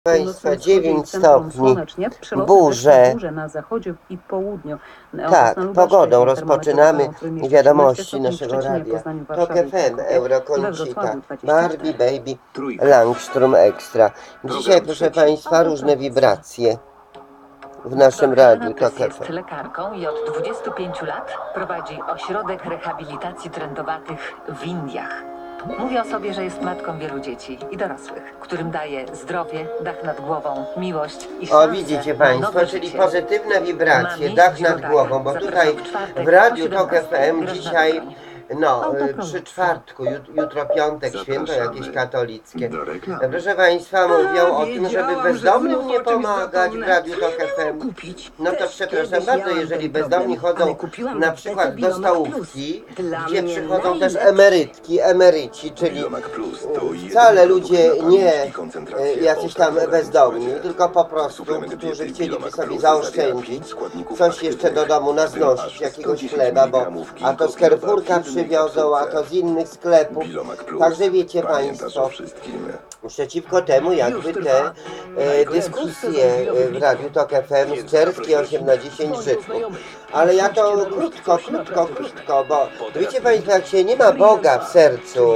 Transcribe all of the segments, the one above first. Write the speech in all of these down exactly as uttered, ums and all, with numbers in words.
Państwa dziewięć stopni, burze. na zachodzie i południu. Tak, pogodą rozpoczynamy wiadomości naszego radia. Tok F M, Eurokoncita, Barbie, Baby, Langstrom Extra. Dzisiaj, proszę Państwa, różne wibracje w naszym radiu Tok F M. Jest lekarką i od dwudziestu pięciu lat prowadzi ośrodek rehabilitacji trędowatych w Indiach. Mówi o sobie, że jest matką wielu dzieci i dorosłych, którym daje zdrowie, dach nad głową, miłość i szansę. O, widzicie Państwo, czyli pozytywne wibracje, dach nad głową, bo tutaj w radiu Tok F M dzisiaj, no, przy czwartku, jutro piątek, święto jakieś katolickie. Proszę Państwa, mówią o tym, żeby bezdomnym nie pomagać w radiu Tok F M. No to przepraszam bardzo, jeżeli bezdomni chodzą na przykład do stołówki, gdzie przychodzą też emerytki, emeryci, czyli wcale ludzie nie jacyś tam bezdomni, tylko po prostu, którzy chcieliby sobie zaoszczędzić, coś jeszcze do domu naznosić, jakiegoś chleba, bo a to z Carrefourka przywiozą, a to z innych sklepów. Także wiecie Państwo, przeciwko temu jakby te e, dyskusje w radiu Tok F M z Czerskiej osiem na dziesięć Żydków. Ale ja to krótko, krótko, krótko, bo wiecie Państwo, jak się nie ma Boga w sercu,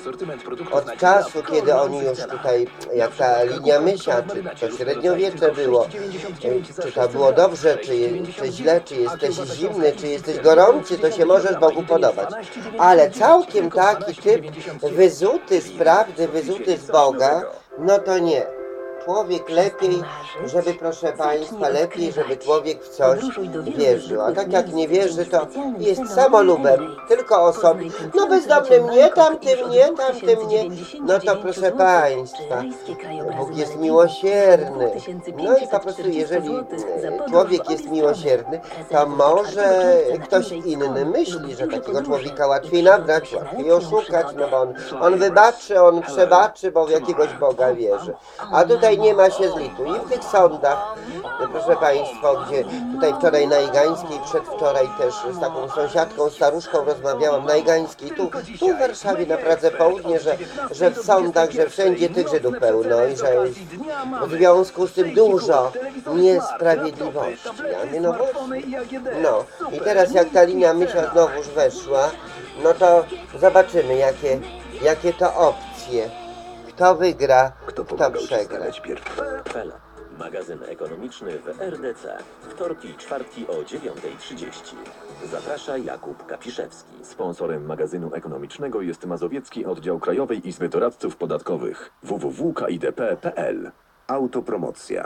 od czasu, kiedy oni już tutaj, jak ta linia Mysia, czy to średniowiecze było, czy to było dobrze, czy, czy źle, czy jesteś zimny, czy jesteś gorący, to się możesz Bogu podobać. Ale całkiem taki typ wyzuty z prawdy, wyzuty z Boga, no to nie. Człowiek lepiej, żeby, proszę Państwa, lepiej, żeby człowiek w coś wierzył. A tak jak nie wierzy, to jest samolubem, tylko o sobie. No bezdomnym nie, tamtym nie, tamtym nie. No to proszę Państwa, Bóg jest miłosierny. No i po prostu, jeżeli człowiek jest miłosierny, to może ktoś inny myśli, że takiego człowieka łatwiej nabrać, łatwiej oszukać, no bo on, on wybaczy, on przebaczy, bo w jakiegoś Boga wierzy. A tutaj nie ma się zlitu. I w tych sądach, proszę Państwa, gdzie tutaj wczoraj na Igańskiej, przedwczoraj też z taką sąsiadką, staruszką rozmawiałam na Igańskiej, tu, tu w Warszawie, na Pradze Południe, że, że w sądach, że wszędzie tych Żydów pełno i że jest w związku z tym dużo niesprawiedliwości. Ja no, bo, no i teraz jak ta linia Mysia znowuż weszła, no to zobaczymy, jakie, jakie to opcje. Kto wygra, kto, kto przegra. Magazyn ekonomiczny w R D C. Wtorki i czwartki o dziewiątej trzydzieści. Zaprasza Jakub Kapiszewski. Sponsorem magazynu ekonomicznego jest Mazowiecki Oddział Krajowej Izby Doradców Podatkowych w w w kropka k i d p kropka p l. Autopromocja.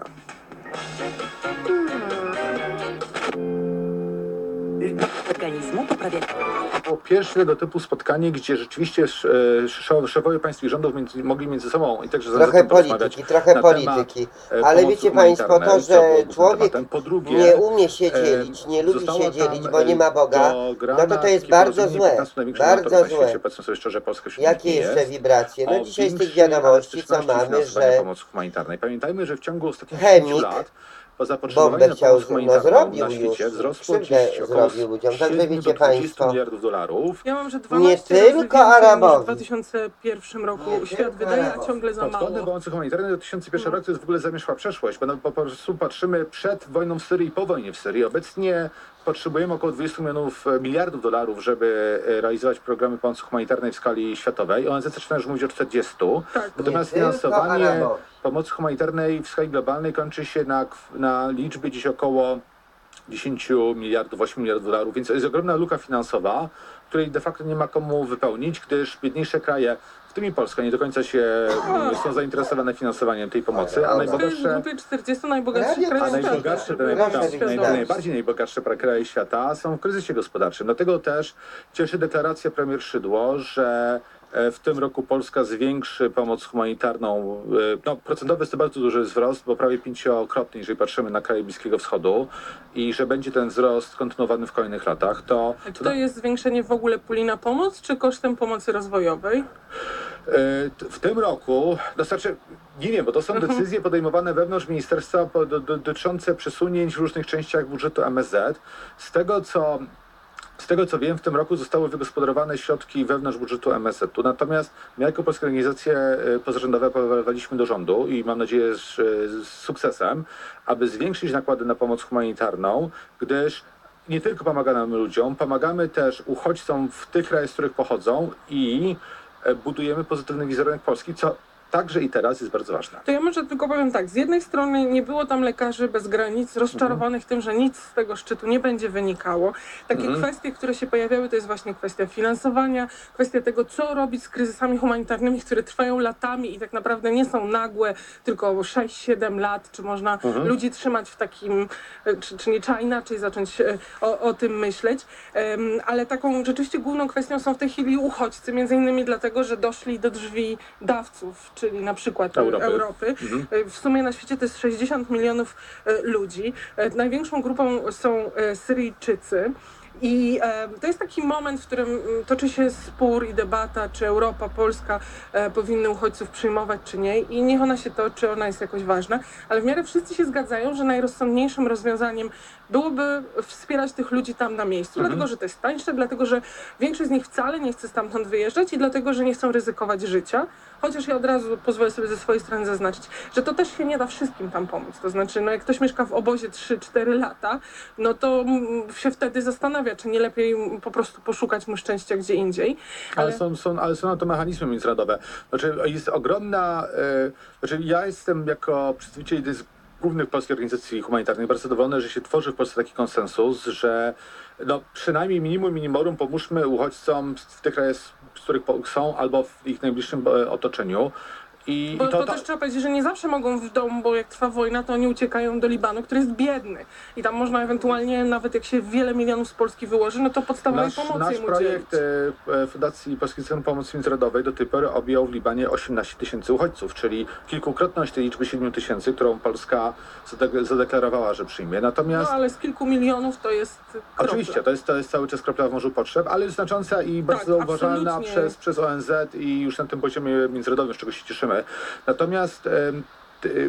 Organizmu poprawia... Po pierwsze tego typu spotkanie, gdzie rzeczywiście e, szefowie państw i rządów między, mogli między sobą i także trochę polityki, trochę polityki, ale wiecie Państwo, to, że człowiek drugie, nie umie się dzielić, nie lubi się dzielić, bo nie ma Boga, no to to jest bardzo złe, bardzo złe. Jakie jeszcze wibracje? No dzisiaj z tych wiadomości, co mamy, że pamiętajmy, że w ciągu ostatnich chemik lat bombę chciał, no zrobił już, krzywdę zrobił ludziom, także wiecie Państwo, ja mam, że nie tylko Arabowi. W dwa tysiące pierwszym roku nie świat wydaje ciągle za mało. Podwodne pomocy humanitarnej do dwa tysiące pierwszego roku to jest w ogóle zamieszła przeszłość, bo po prostu patrzymy przed wojną w Syrii i po wojnie w Syrii. Obecnie potrzebujemy około dwudziestu milionów miliardów dolarów, żeby realizować programy pomocy humanitarnej w skali światowej. O N Z zaczyna już mówić o czterdziestu. Tak. Natomiast finansowanie pomocy humanitarnej w skali globalnej kończy się na, na liczbie gdzieś około dziesięciu miliardów, ośmiu miliardów dolarów, więc to jest ogromna luka finansowa, której de facto nie ma komu wypełnić, gdyż biedniejsze kraje, w tym i Polska, nie do końca się są zainteresowane finansowaniem tej pomocy, a najbogatsze, czterdziestu najbogatszych krajów a najbogatsze, naj, najbardziej najbogatsze kraje świata są w kryzysie gospodarczym. Dlatego też cieszy deklaracja premier Szydło, że w tym roku Polska zwiększy pomoc humanitarną. No, procentowy jest to bardzo duży wzrost, bo prawie pięciokrotnie, jeżeli patrzymy na kraje Bliskiego Wschodu, i że będzie ten wzrost kontynuowany w kolejnych latach. To, A czy to jest zwiększenie w ogóle puli na pomoc, czy kosztem pomocy rozwojowej? W tym roku, to znaczy, nie wiem, bo to są decyzje podejmowane wewnątrz ministerstwa dotyczące przesunięć w różnych częściach budżetu M S Z. Z tego, co Z tego co wiem, w tym roku zostały wygospodarowane środki wewnątrz budżetu M S Z-u, natomiast my jako polskie organizacje pozarządowe apelowaliśmy do rządu i mam nadzieję, że z sukcesem, aby zwiększyć nakłady na pomoc humanitarną, gdyż nie tylko pomagamy ludziom, pomagamy też uchodźcom w tych krajach, z których pochodzą i budujemy pozytywny wizerunek Polski, co także i teraz jest bardzo ważne. To ja może tylko powiem tak, z jednej strony nie było tam lekarzy bez granic, rozczarowanych tym, że nic z tego szczytu nie będzie wynikało. Takie Mhm. kwestie, które się pojawiały, to jest właśnie kwestia finansowania, kwestia tego, co robić z kryzysami humanitarnymi, które trwają latami i tak naprawdę nie są nagłe, tylko sześć siedem lat, czy można Mhm. ludzi trzymać w takim, czy, czy nie trzeba inaczej zacząć e, o, o tym myśleć. Em, ale taką rzeczywiście główną kwestią są w tej chwili uchodźcy, między innymi dlatego, że doszli do drzwi dawców, czyli na przykład Europy. Europy. Mhm. W sumie na świecie to jest sześćdziesiąt milionów e, ludzi. E, Największą grupą są e, Syryjczycy. I e, to jest taki moment, w którym mm, toczy się spór i debata, czy Europa, Polska e, powinny uchodźców przyjmować, czy nie. I niech ona się toczy, ona jest jakoś ważna. Ale w miarę wszyscy się zgadzają, że najrozsądniejszym rozwiązaniem byłoby wspierać tych ludzi tam na miejscu. Mhm. Dlatego, że to jest tańsze, dlatego, że większość z nich wcale nie chce stamtąd wyjeżdżać i dlatego, że nie chcą ryzykować życia. Chociaż ja od razu pozwolę sobie ze swojej strony zaznaczyć, że to też się nie da wszystkim tam pomóc. To znaczy, no jak ktoś mieszka w obozie trzy cztery lata, no to mm, się wtedy zastanawia, czy nie lepiej po prostu poszukać mu szczęścia gdzie indziej. Ale, są, są, ale są na to mechanizmy międzynarodowe. Znaczy jest ogromna... E, znaczy ja jestem jako przedstawiciel jednej z głównych polskich organizacji humanitarnych bardzo zadowolony, że się tworzy w Polsce taki konsensus, że no, przynajmniej minimum minimorum pomóżmy uchodźcom w tych krajach, z których po- są, albo w ich najbliższym e, otoczeniu. I, Bo i to, to, to, też trzeba powiedzieć, że nie zawsze mogą w domu, bo jak trwa wojna, to oni uciekają do Libanu, który jest biedny. I tam można ewentualnie, nawet jak się wiele milionów z Polski wyłoży, no to podstawowej Nasz, pomocy nasz im projekt udzielić. e, e, Fundacji Polskiego Centrum Pomocy Międzynarodowej do tej pory objął w Libanie osiemnaście tysięcy uchodźców, czyli kilkukrotność tej liczby siedmiu tysięcy, którą Polska zade- zadeklarowała, że przyjmie. No Natomiast ale z kilku milionów to jest kropla. oczywiście, to jest, to jest cały czas kropla w morzu potrzeb, ale znacząca i bardzo Tak, zauważalna absolutnie. przez, przez O N Z i już na tym poziomie międzynarodowym, z czego się cieszymy. Natomiast em, t- y,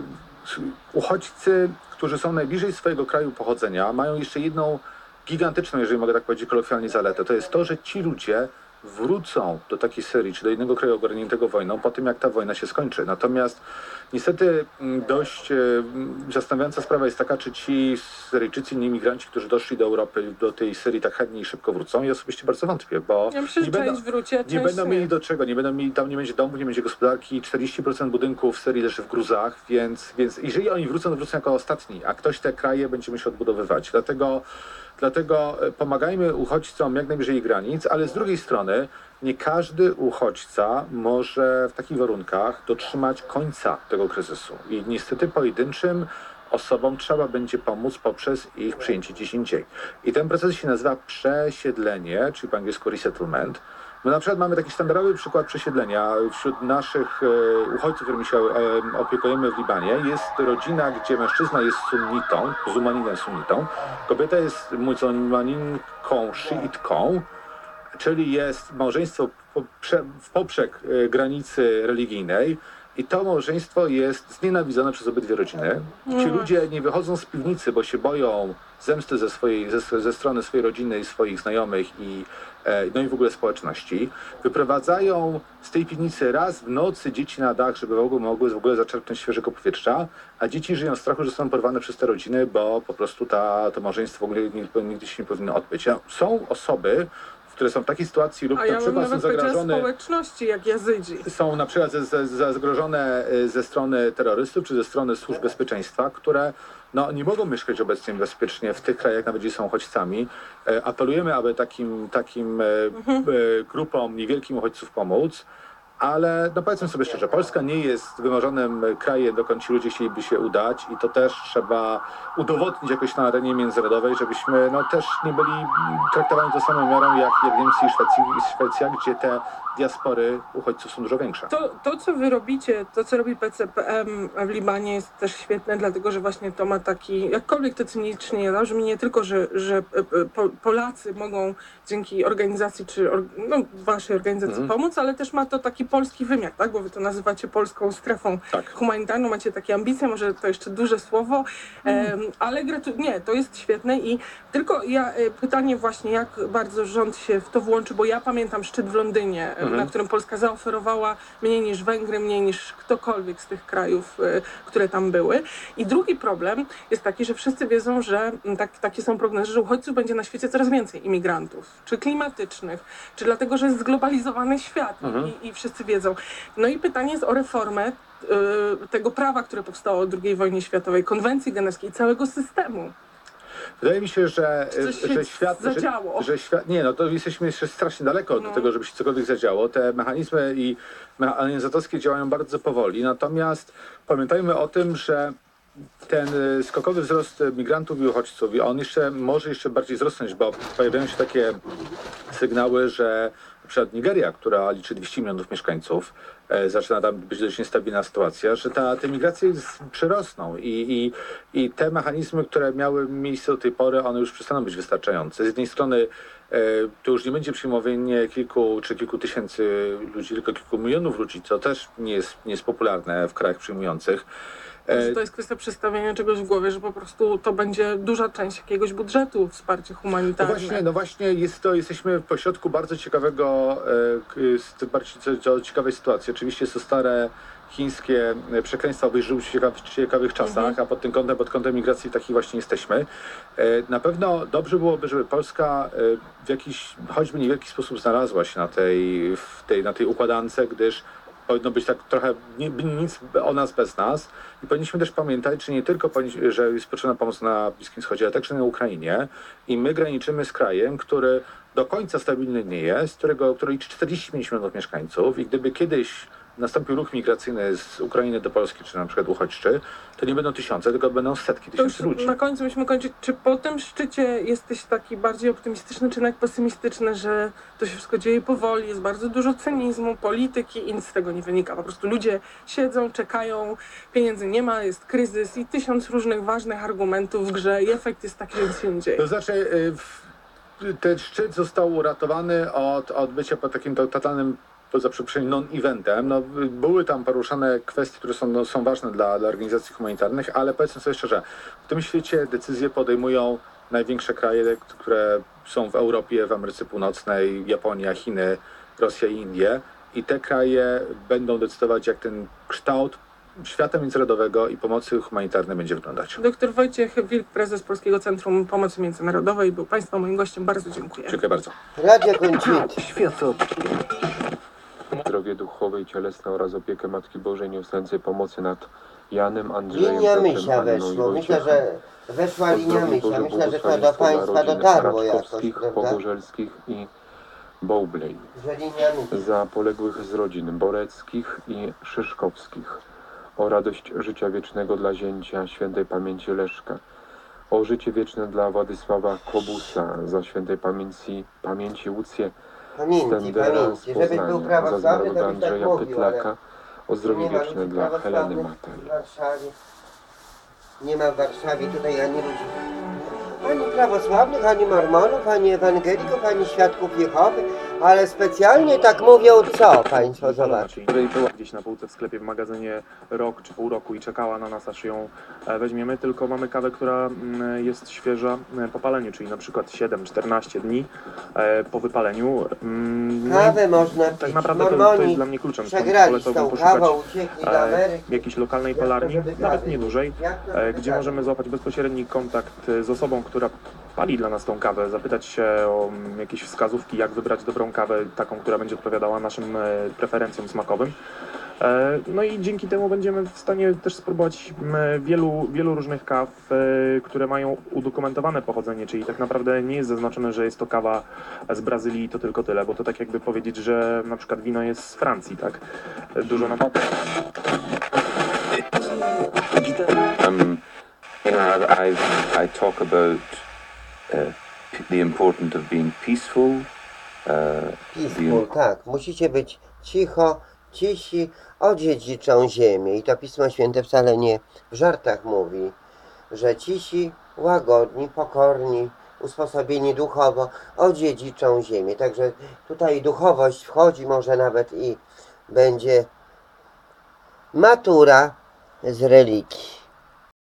uchodźcy, którzy są najbliżej swojego kraju pochodzenia, mają jeszcze jedną gigantyczną, jeżeli mogę tak powiedzieć kolokwialnie, zaletę. To jest to, że ci ludzie wrócą do takiej Syrii, czy do innego kraju ogarniętego wojną, po tym jak ta wojna się skończy. Natomiast niestety m, dość m, zastanawiająca sprawa jest taka, czy ci Syryjczycy, inni imigranci, którzy doszli do Europy, do tej Syrii tak chętnie i szybko wrócą. Ja osobiście bardzo wątpię, bo Ja myślę, że nie część będą, wróci, a nie część będą mieli do czego, nie będą mieli, tam nie będzie domów, nie będzie gospodarki, czterdzieści procent budynków w Syrii leży w gruzach, więc, więc jeżeli oni wrócą, to wrócą jako ostatni, a ktoś te kraje będzie musiał odbudowywać. Dlatego Dlatego e, pomagajmy uchodźcom jak najbliżej granic, ale z drugiej strony nie każdy uchodźca może w takich warunkach dotrzymać końca tego kryzysu. I niestety pojedynczym osobom trzeba będzie pomóc poprzez ich przyjęcie gdzieś indziej. I ten proces się nazywa przesiedlenie, czyli po angielsku resettlement. My na przykład mamy taki sztandarowy przykład przesiedlenia. Wśród naszych e, uchodźców, którymi się e, opiekujemy w Libanie, jest rodzina, gdzie mężczyzna jest sunnitą, muzułmaninem sunnitą, kobieta jest muzułmaninką szyitką, czyli jest małżeństwo poprze, w poprzek e, granicy religijnej. I to małżeństwo jest znienawidzone przez obydwie rodziny. Ci ludzie nie wychodzą z piwnicy, bo się boją zemsty ze, swojej, ze, ze strony swojej rodziny i swoich znajomych i, e, no i w ogóle społeczności. Wyprowadzają z tej piwnicy raz w nocy dzieci na dach, żeby mogły, mogły w ogóle zaczerpnąć świeżego powietrza, a dzieci żyją w strachu, że zostaną porwane przez te rodziny, bo po prostu ta, to małżeństwo w ogóle nigdy, nigdy się nie powinno odbyć. Są osoby, które są w takiej sytuacji lub A na ja bym przykład są nawet powiedziała zagrożone... społeczności, jak Jazydzi. Są na przykład ze, ze, ze zagrożone y, ze strony terrorystów czy ze strony służb bezpieczeństwa, które no, nie mogą mieszkać obecnie bezpiecznie w tych krajach, nawet gdzie są uchodźcami. E, apelujemy, aby takim, takim e, Mhm. e, grupom niewielkim uchodźców pomóc. Ale no powiedzmy sobie szczerze, Polska nie jest wymarzonym krajem, dokąd ci ludzie chcieliby się udać i to też trzeba udowodnić jakoś na arenie międzynarodowej, żebyśmy no też nie byli traktowani tą samą miarą jak, jak Niemcy i Szwecji, i Szwecja, gdzie te diaspory uchodźców są dużo większe. To, to, co wy robicie, to, co robi P C P M w Libanie jest też świetne, dlatego, że właśnie to ma taki, jakkolwiek to cynicznie nie brzmi, nie tylko, że, że po, Polacy mogą dzięki organizacji, czy or, no, waszej organizacji Mhm. pomóc, ale też ma to taki polski wymiar, tak? Bo wy to nazywacie polską strefą Tak. humanitarną, macie takie ambicje, może to jeszcze duże słowo, em, ale gratu- nie, to jest świetne i tylko ja e, pytanie właśnie, jak bardzo rząd się w to włączy, bo ja pamiętam szczyt w Londynie, e, na którym Polska zaoferowała mniej niż Węgry, mniej niż ktokolwiek z tych krajów, e, które tam były. I drugi problem jest taki, że wszyscy wiedzą, że m, tak, takie są prognozy, że uchodźców będzie na świecie coraz więcej, imigrantów, czy klimatycznych, czy dlatego, że jest zglobalizowany świat i, i wszyscy wiedzą. No i pytanie jest o reformę y, tego prawa, które powstało od drugiej wojny światowej, konwencji genewskiej, całego systemu. Wydaje mi się, że, Czy coś się że świat. zadziało? Że, że świat. Nie, no to jesteśmy jeszcze strasznie daleko No. do tego, żeby się cokolwiek zadziało. Te mechanizmy i organizatorskie działają bardzo powoli. Natomiast pamiętajmy o tym, że ten y, skokowy wzrost migrantów i uchodźców, i on jeszcze może jeszcze bardziej wzrosnąć, bo pojawiają się takie sygnały, że na przykład Nigeria, która liczy dwieście milionów mieszkańców, e, zaczyna tam być dość niestabilna sytuacja, że ta, te migracje z- przyrosną i, i, i te mechanizmy, które miały miejsce do tej pory, one już przestaną być wystarczające. Z jednej strony e, to już nie będzie przyjmowanie kilku czy kilku tysięcy ludzi, tylko kilku milionów ludzi, co też nie jest, nie jest popularne w krajach przyjmujących. E, Że to jest kwestia przestawienia czegoś w głowie, że po prostu to będzie duża część jakiegoś budżetu, wsparcie No humanitarne. właśnie, no właśnie jest to, jesteśmy w pośrodku bardzo ciekawego, e, k- z- bardzo ciekawej sytuacji. Oczywiście jest to stare chińskie e, przekleństwo, aby żył w ciekawych, ciekawych czasach, a pod tym kątem, pod kątem migracji takich właśnie jesteśmy. E, Na pewno dobrze byłoby, żeby Polska e, w jakiś, choćby niewielki sposób znalazła się na tej, w tej, na tej układance, gdyż powinno być tak trochę ni- nic o nas bez nas i powinniśmy też pamiętać, że nie tylko, powinni- że jest potrzebna pomoc na Bliskim Wschodzie, ale także na Ukrainie i my graniczymy z krajem, który do końca stabilny nie jest, którego, który liczy czterdzieści pięć milionów mieszkańców i gdyby kiedyś nastąpił ruch migracyjny z Ukrainy do Polski, czy na przykład uchodźczy, to nie będą tysiące, tylko będą setki To już tysięcy ludzi. na końcu musimy kończyć. Czy po tym szczycie jesteś taki bardziej optymistyczny, czy jednak pesymistyczny, że to się wszystko dzieje powoli, jest bardzo dużo cynizmu, polityki i nic z tego nie wynika. Po prostu ludzie siedzą, czekają, pieniędzy nie ma, jest kryzys i tysiąc różnych ważnych argumentów w grze i efekt jest taki, że nic się nie dzieje. To znaczy, y, w- ten szczyt został uratowany od od bycia pod takim to- totalnym, poza przeproszeniem, non-eventem. No, y, były tam poruszane kwestie, które są, no, są ważne dla, dla organizacji humanitarnych, ale powiedzmy sobie szczerze, w tym świecie decyzje podejmują największe kraje, które są w Europie, w Ameryce Północnej, Japonia, Chiny, Rosja i Indie. I te kraje będą decydować, jak ten kształt świata międzynarodowego i pomocy humanitarnej będzie wyglądać. Doktor Wojciech Wilk, prezes Polskiego Centrum Pomocy Międzynarodowej, był Państwa moim gościem. Bardzo dziękuję. Dziękuję bardzo. Radio Kończyt. Zdrowie duchowe i cielesne oraz opiekę Matki Bożej Nieustającej pomocy nad Janem, Andrzejem, Linia Piotrem, Mysia Anną i weszło. Myślę, Wojciechem. że weszła linia Pozdrowi Mysia. Boże Myślę, że to do błogosławieństwo dla Państwa rodzin dotarło jakoś, Raczkowskich, prawda? Pogorzelskich i Bowley. Że linia Mysia. Za poległych z rodzin Boreckich i Szyszkowskich. O radość życia wiecznego dla zięcia świętej pamięci Leszka. O życie wieczne dla Władysława Kobusa. Za świętej pamięci, pamięci Łucję Pamięci, Stendera z pamięci. Żebyś był Poznania. Za prawosławny, zmarłego to byś tak Andrzeja mówił, ale Pytlaka. O zdrowie nie ma wieczne ludzi dla Heleny prawosławnych Mataj. w Warszawie. Nie ma w Warszawie tutaj ani ludzi, ani prawosławnych, ani mormonów, ani ewangelików, ani świadków Jehowy, ale specjalnie tak mówią, co Państwo zobaczą. Jeżeli była gdzieś na półce w sklepie, w magazynie rok czy pół roku i czekała na nas, aż ją e, weźmiemy, tylko mamy kawę, która mm, jest świeża e, po paleniu, czyli na przykład siedem czternaście dni e, po wypaleniu. Mm, no i Kawę można pić. tak naprawdę to, to jest Mormoni dla mnie kluczem, stąd przegrali z tą polecałbym poszukać kawą, uciekli do e, Ameryki. jakiejś lokalnej Jak to, palarni, żeby nawet kawy? nie dużej, Jak to, e, żeby gdzie kawy? możemy złapać bezpośredni kontakt e, z osobą, która pali dla nas tą kawę, zapytać się o mm, jakieś wskazówki, jak wybrać dobrą kawę, taką, która będzie odpowiadała naszym e, preferencjom smakowym. E, No i dzięki temu będziemy w stanie też spróbować m, wielu, wielu różnych kaw, e, które mają udokumentowane pochodzenie, czyli tak naprawdę nie jest zaznaczone, że jest to kawa z Brazylii i to tylko tyle, bo to tak jakby powiedzieć, że na przykład wino jest z Francji, tak? Dużo nam... Um, you know, I, I, I talk about uh, p- the importance of being peaceful. Uh, Peaceful, tak. Musicie być cicho, cisi, odziedziczą ziemię. I to Pismo Święte wcale nie w żartach mówi, że cisi, łagodni, pokorni, usposobieni duchowo, odziedziczą ziemię. Także tutaj duchowość wchodzi może nawet i będzie matura z religii.